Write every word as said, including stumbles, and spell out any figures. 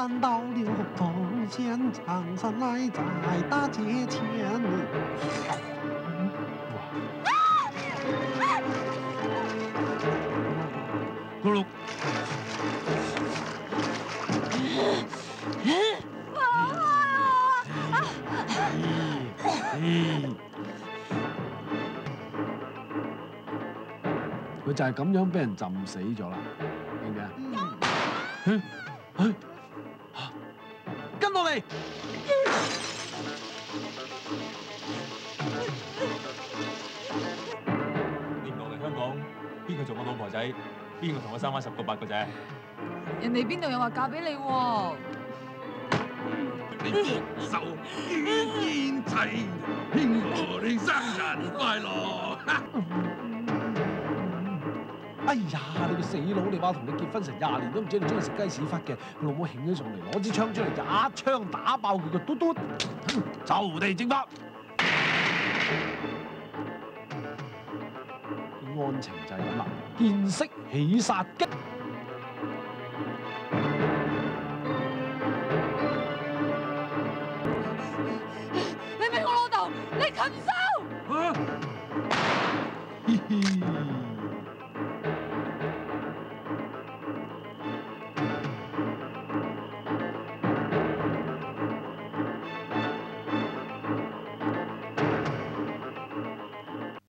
看到了奉献长山来在大街前。咕噜。佢就係咁樣俾人浸死咗啦，記唔記啊？嗯，哎，跟落嚟！ 邊個嚟香港？邊個做我老婆仔？邊個同我生翻十個八個仔？ 人哋邊度有話嫁俾你喎？ 你福壽與天齊，慶賀你生日快樂！ 哎呀！你個死佬！你話同你結婚成廿年都唔知你中意食雞屎忽嘅，佢老母興咗上嚟，攞支槍出嚟，一槍打爆佢個嘟嘟，就地正法。案情就係咁啦，見識起殺機。 你係我老豆，你禽獸！ 嘻嘻。